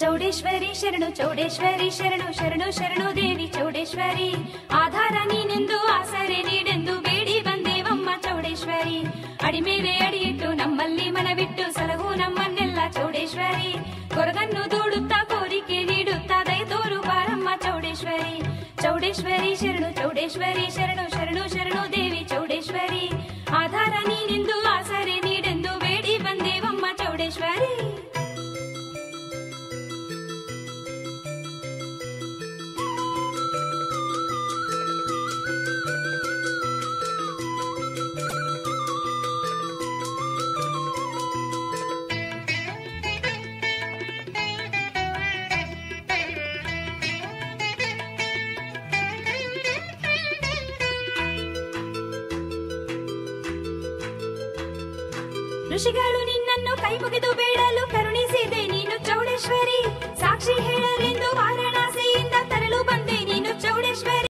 ಚೌಡೇಶ್ವರಿ ಶರಣು ಚೌಡೇಶ್ವರಿ ಶರಣು ಶರಣು ಶರಣು ದೇವಿ ಚೌಡೇಶ್ವರಿ ಆಧಾರ ನೀನೆಂದು ಆಸರೆ ನೀಡೆಂದು ಬೇಡಿ ಬಂದೇವಮ್ಮ ಚೌಡೇಶ್ವರಿ ಅಡಿ ಮೇಲೆ ಅಡಿಯಿಟ್ಟು ನಮ್ಮಲ್ಲಿ ಮನವಿಟ್ಟು ಸಲಹು ನಮ್ಮನ್ನೆಲ್ಲ ಚೌಡೇಶ್ವರಿ ಕೊರಗನ್ನು ದೂಡುತ್ತಾ ಕೋರಿಕೆ ನೀಡುತ್ತಾ ದಯ ತೋರು ಬಾರಮ್ಮ ಚೌಡೇಶ್ವರಿ ಚೌಡೇಶ್ವರಿ ಶರಣು ಚೌಡೇಶ್ವರಿ ಶರಣು ಶರಣು ಶರಣು ದೇವಿ ಚೌಡೇಶ್ವರಿ ಆಧಾರ ನೀನೆಂದು ಆಸರೆ ನೀಡೆಂದು ಬೇಡಿ ಬಂದೇವಮ್ಮ ಚೌಡೇಶ್ವರಿ. ಋಷಿಗಳು ನಿನ್ನನ್ನು ಕೈ ಮುಗಿದು ಬೇಡ